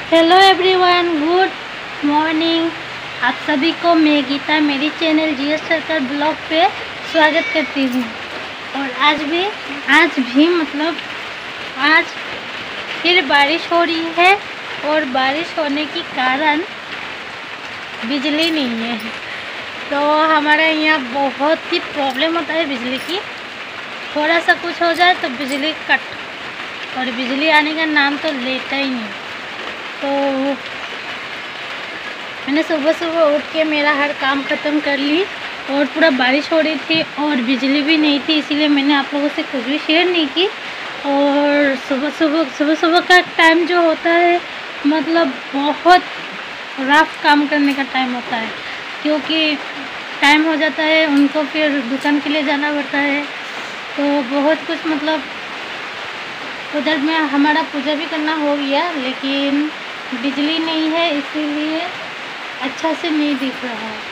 Hello everyone, good morning. आप सभी को मैं गीता मेरी चैनल जीएस सर्कल ब्लॉग पे स्वागत करती हूँ। और आज फिर बारिश हो रही है और बारिश होने के कारण बिजली नहीं है। तो हमारे यहाँ बहुत ही प्रॉब्लम होता है बिजली की। थोड़ा सा कुछ हो जाए तो बिजली कट, और बिजली आने का नाम तो लेता ही नहीं। तो मैंने सुबह उठ के मेरा हर काम ख़त्म कर ली, और पूरा बारिश हो रही थी और बिजली भी नहीं थी, इसीलिए मैंने आप लोगों से कुछ भी शेयर नहीं की। और सुबह का टाइम जो होता है, मतलब बहुत रफ काम करने का टाइम होता है, क्योंकि टाइम हो जाता है, उनको फिर दुकान के लिए जाना पड़ता है। तो बहुत कुछ, मतलब उधर में हमारा पूजा भी करना हो गया, लेकिन बिजली नहीं है, इसीलिए अच्छा से नहीं दिख रहा है।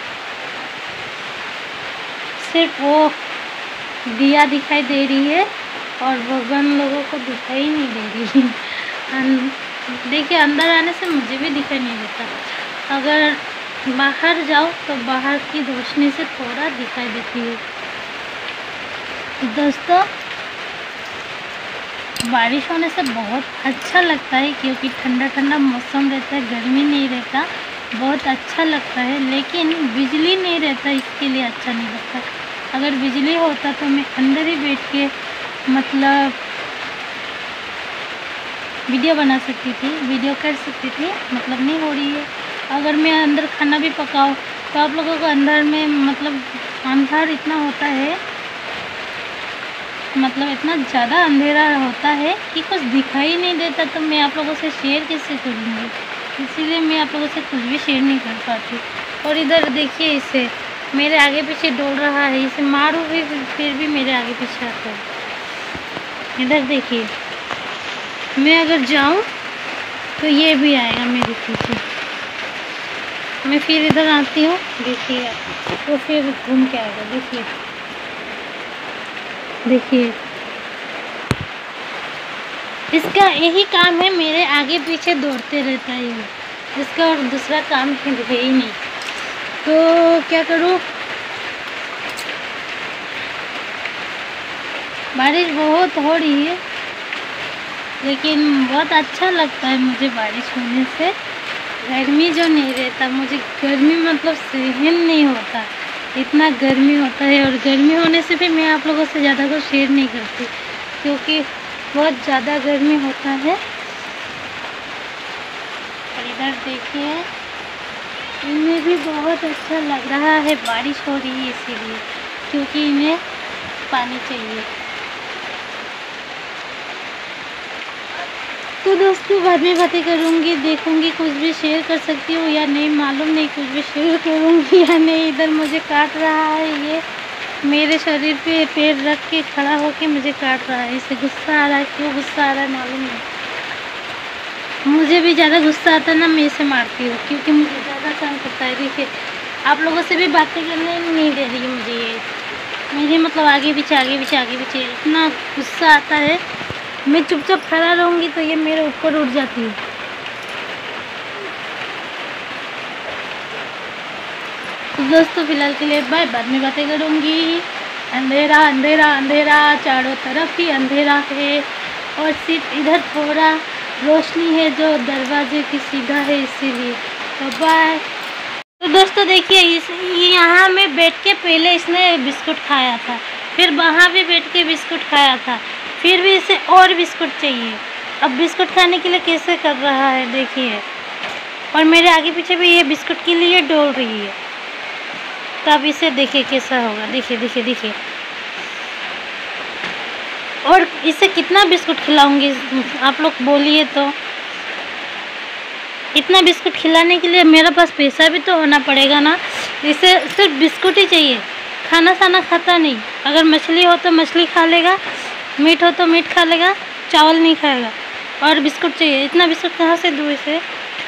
सिर्फ वो दिया दिखाई दे रही है और भगवान लोगों को दिखाई नहीं दे रही है। देखिए, अंदर आने से मुझे भी दिखाई नहीं देता। अगर बाहर जाओ तो बाहर की रोशनी से थोड़ा दिखाई देती है। दोस्तों, बारिश होने से बहुत अच्छा लगता है, क्योंकि ठंडा ठंडा मौसम रहता है, गर्मी नहीं रहता, बहुत अच्छा लगता है। लेकिन बिजली नहीं रहता, इसके लिए अच्छा नहीं लगता। अगर बिजली होता तो मैं अंदर ही बैठ के मतलब वीडियो बना सकती थी, वीडियो कर सकती थी। मतलब नहीं हो रही है। अगर मैं अंदर खाना भी पकाऊँ तो आप लोगों को अंदर में मतलब अंधार इतना होता है, मतलब इतना ज़्यादा अंधेरा होता है कि कुछ दिखाई नहीं देता। तो मैं आप लोगों से शेयर कैसे करूँगी? इसीलिए मैं आप लोगों से कुछ भी शेयर नहीं कर पाती। और इधर देखिए, इसे मेरे आगे पीछे डोल रहा है, इसे मारूँ भी फिर भी मेरे आगे पीछे आता है। इधर देखिए, मैं अगर जाऊँ तो ये भी आएगा मेरे पीछे। मैं फिर इधर आती हूँ, देखिए, तो फिर घूम के आएगा। देखिए, इसका यही काम है, मेरे आगे पीछे दौड़ते रहता है ये। इसका और दूसरा काम है ही नहीं। तो क्या करूँ? बारिश बहुत हो रही है, लेकिन बहुत अच्छा लगता है मुझे बारिश होने से। गर्मी जो नहीं रहता, मुझे गर्मी मतलब सहन नहीं होता, इतना गर्मी होता है। और गर्मी होने से भी मैं आप लोगों से ज़्यादा कुछ शेयर नहीं करती, क्योंकि बहुत ज़्यादा गर्मी होता है। और इधर देखिए, इन्हें भी बहुत अच्छा लग रहा है, बारिश हो रही है इसीलिए, क्योंकि इन्हें पानी चाहिए। तो दोस्तों, बाद में बातें करूँगी, देखूँगी कुछ भी शेयर कर सकती हूँ या नहीं, मालूम नहीं, कुछ भी शेयर करूँगी या नहीं। इधर मुझे काट रहा है, ये मेरे शरीर पे पैर रख के खड़ा होके मुझे काट रहा है। इसे गुस्सा आ रहा है, क्यों गुस्सा आ रहा है मालूम नहीं। मुझे भी ज़्यादा गुस्सा आता है ना, मैं इसे मारती हूँ, क्योंकि मुझे ज़्यादा काम करता है। देखिए, आप लोगों से भी बातें करने नहीं दे रही है मुझे ये। मेरे मतलब आगे पीछे इतना गुस्सा आता है। मैं चुपचाप खड़ा रहूँगी तो ये मेरे ऊपर उठ जाती है। तो दोस्तों, फिलहाल के लिए बाय, बाद में बातें करूँगी। अंधेरा अंधेरा अंधेरा, चारों तरफ ही अंधेरा है, और सिर्फ इधर थोड़ा रोशनी है जो दरवाजे की सीधा है, इसीलिए। तो बाय। तो दोस्तों देखिए, यहाँ में बैठ के पहले इसने बिस्कुट खाया था, फिर वहाँ भी बैठ के बिस्कुट खाया था, फिर भी इसे और बिस्कुट चाहिए। अब बिस्कुट खाने के लिए कैसे कर रहा है देखिए। और मेरे आगे पीछे भी ये बिस्कुट के लिए डोल रही है। तो अब इसे देखिए कैसा होगा। देखिए। और इसे कितना बिस्कुट खिलाऊंगी, आप लोग बोलिए तो। इतना बिस्कुट खिलाने के लिए मेरे पास पैसा भी तो होना पड़ेगा ना। इसे सिर्फ बिस्कुट ही चाहिए, खाना साना खाता नहीं। अगर मछली हो तो मछली खा लेगा, मीट हो तो मीट खा लेगा, चावल नहीं खाएगा, और बिस्कुट चाहिए। इतना बिस्कुट कहाँ से दूँ इसे?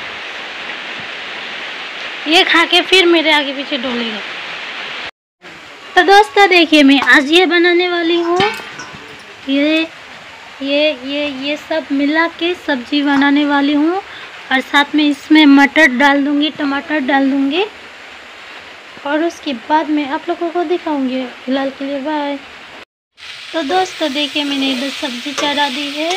ये खा के फिर मेरे आगे पीछे डोलेगा। तो दोस्तों देखिए, मैं आज ये बनाने वाली हूँ, ये सब मिला के सब्जी बनाने वाली हूँ। और साथ में इसमें मटर डाल दूँगी, टमाटर डाल दूँगी और उसके बाद मैं आप लोगों को दिखाऊंगी। फिलहाल के लिए बाय। तो दोस्तों देखिए मैंने इधर सब्जी चढ़ा दी है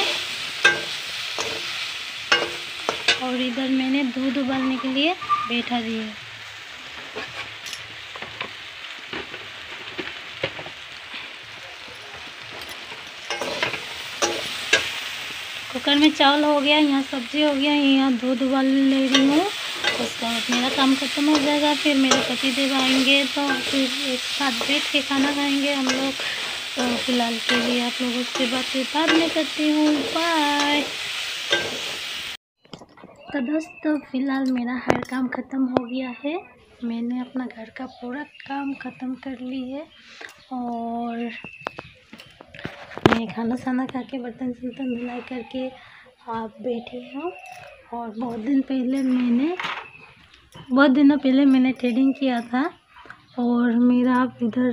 और इधर मैंने दूध उबालने के लिए बैठा दी है। कुकर में चावल हो गया, यहाँ सब्जी हो गया, यहाँ दूध उबाल ले रही हूँ। उसके बाद मेरा काम खत्म हो जाएगा। फिर मेरे पति देव आएंगे तो फिर एक साथ बैठ के खाना खाएंगे हम लोग। तो फिलहाल के लिए आप लोगों से बातें बाद में करती हूँ। बाय। तो दोस्तों फिलहाल मेरा हर काम ख़त्म हो गया है। मैंने अपना घर का पूरा काम ख़त्म कर ली है और मैं खाना साना खा के बर्तन वर्तन धुलाई करके आप बैठी हूँ। और बहुत दिनों पहले मैंने थ्रेडिंग किया था और मेरा इधर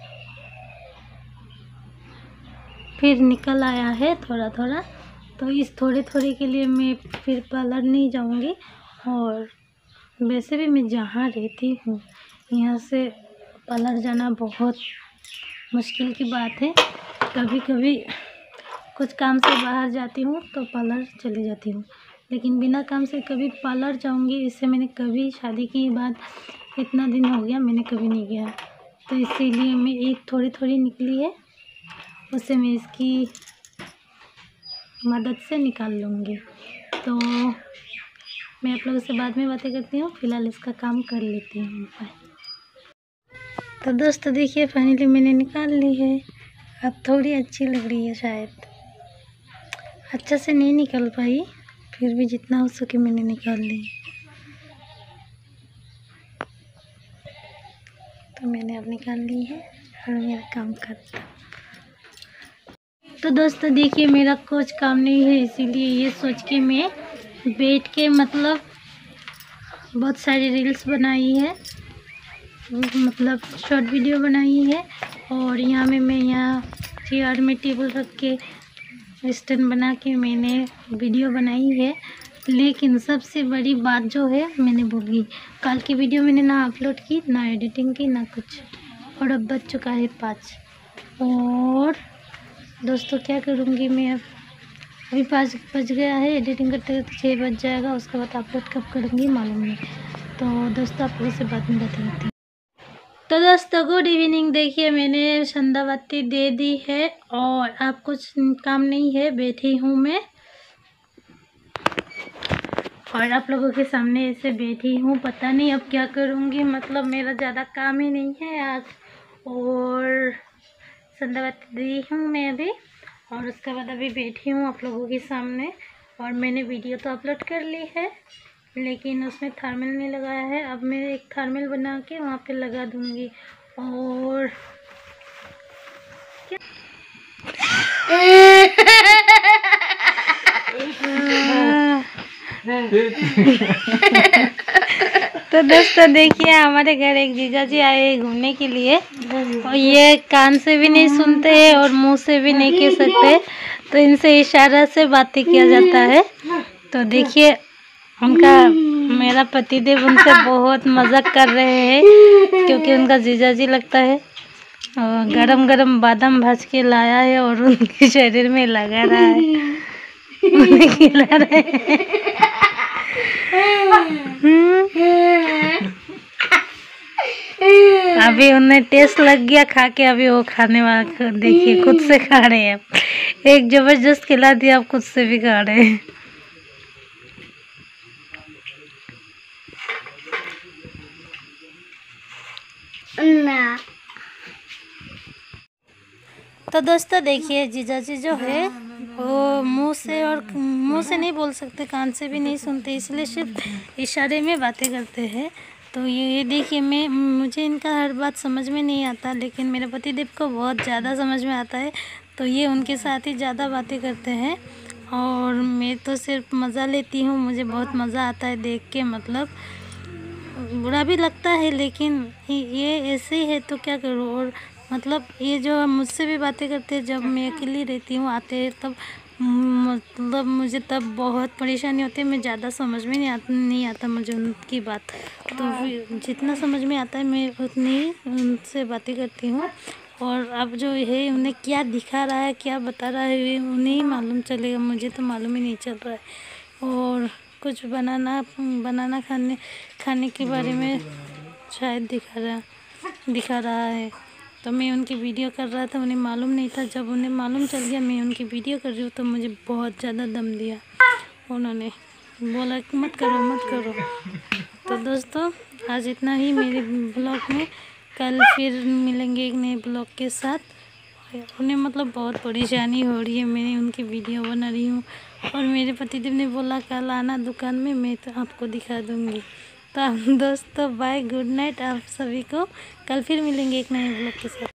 फिर निकल आया है थोड़ा थोड़ा। तो इस थोड़े के लिए मैं फिर पार्लर नहीं जाऊँगी। और वैसे भी मैं जहाँ रहती हूँ यहाँ से पार्लर जाना बहुत मुश्किल की बात है। कभी कभी कुछ काम से बाहर जाती हूँ तो पार्लर चली जाती हूँ, लेकिन बिना काम से कभी पार्लर जाऊँगी इससे मैंने कभी, शादी की बात इतना दिन हो गया मैंने कभी नहीं गया। तो इसीलिए मैं एक थोड़ी निकली है, उससे मैं इसकी मदद से निकाल लूँगी। तो मैं आप लोगों से बाद में बातें करती हूँ, फिलहाल इसका काम कर लेती हूँ। तो दोस्तों देखिए फाइनली मैंने निकाल ली है। अब थोड़ी अच्छी लग रही है, शायद अच्छा से नहीं निकल पाई, फिर भी जितना हो सके मैंने निकाल ली। तो मैंने अब निकाल ली है और मेरा काम करता। तो दोस्तों देखिए मेरा कुछ काम नहीं है, इसीलिए ये सोच के मैं बैठ के मतलब बहुत सारी रील्स बनाई है, मतलब शॉर्ट वीडियो बनाई है। और यहाँ मैं यहाँ चेयर में टेबल रख के स्टैंड बना के मैंने वीडियो बनाई है। लेकिन सबसे बड़ी बात जो है मैंने भूल गई, कल की वीडियो मैंने ना अपलोड की, ना एडिटिंग की, ना कुछ। और अब बज चुका है 5। और दोस्तों क्या करूँगी मैं अब, अभी 5 बज गया है, एडिटिंग करते करते 6 बज जाएगा। उसके बाद अपलोड कब करूँगी मालूम नहीं। तो दोस्तों आप लोगों से बात में बातें करती हूँ। तो दोस्तों गुड इवनिंग। देखिए मैंने संध्या बत्ती दे दी है और अब कुछ काम नहीं है, बैठी हूँ मैं और आप लोगों के सामने ऐसे बैठी हूँ। पता नहीं अब क्या करूँगी, मतलब मेरा ज़्यादा काम ही नहीं है आज। और संध्या बत्ती दी हूँ मैं अभी और उसके बाद अभी बैठी हूँ आप लोगों के सामने। और मैंने वीडियो तो अपलोड कर ली है लेकिन उसमें थर्मल नहीं लगाया है। अब मैं एक थर्मल बना के वहाँ पे लगा दूँगी। और तो दोस्तों देखिए हमारे घर एक जीजा जी आए घूमने के लिए और ये कान से भी नहीं सुनते हैं और मुंह से भी नहीं कह सकते, तो इनसे इशारा से बातें किया जाता है। तो देखिए उनका, मेरा पतिदेव उनसे बहुत मजाक कर रहे हैं क्योंकि उनका जीजा जी लगता है। गरम गरम बादाम भाज के लाया है और उनके शरीर में लगा रहा है, उन्हें खिला रहे हैं। अभी उन्हें टेस्ट लग गया खा के, अभी वो खाने वाला देखिए खुद से खा रहे हैं। एक जबरदस्त खिला दिया, अब खुद से भी खा रहे हैं। ना। तो दोस्तों देखिए जीजाजी जो है वो मुंह से नहीं बोल सकते, कान से भी नहीं सुनते, इसलिए सिर्फ इशारे में बातें करते हैं। तो ये देखिए मुझे इनका हर बात समझ में नहीं आता, लेकिन मेरे पतिदेव को बहुत ज़्यादा समझ में आता है। तो ये उनके साथ ही ज़्यादा बातें करते हैं और मैं तो सिर्फ मज़ा लेती हूँ। मुझे बहुत मज़ा आता है देख के, मतलब बुरा भी लगता है लेकिन ये ऐसे ही है तो क्या करूँ। और मतलब ये जो मुझसे भी बातें करते हैं, जब मैं अकेली रहती हूँ आते हैं तब मतलब मुझे तब बहुत परेशानी होती है, मैं ज़्यादा समझ में नहीं आता मुझे उनकी बात। तो फिर जितना समझ में आता है मैं उतनी उनसे बातें करती हूँ। और अब जो है उन्हें क्या दिखा रहा है, क्या बता रहा है, उन्हें ही मालूम चलेगा, मुझे तो मालूम ही नहीं चल रहा है। और कुछ बनाना खाने के बारे में शायद दिखा रहा है। तो मैं उनकी वीडियो कर रहा था, उन्हें मालूम नहीं था। जब उन्हें मालूम चल गया मैं उनकी वीडियो कर रही हूँ तो मुझे बहुत ज़्यादा दम दिया। उन्होंने बोला कि मत करो। तो दोस्तों आज इतना ही मेरे ब्लॉग में। कल फिर मिलेंगे एक नए ब्लॉग के साथ। उन्हें मतलब बहुत परेशानी हो रही है, मैंने उनकी वीडियो बना रही हूँ। और मेरे पतिदेव ने बोला कल आना दुकान में, मैं तो आपको दिखा दूँगी। तो दोस्तों बाय, गुड नाइट आप सभी को। कल फिर मिलेंगे एक नए ब्लॉग के साथ।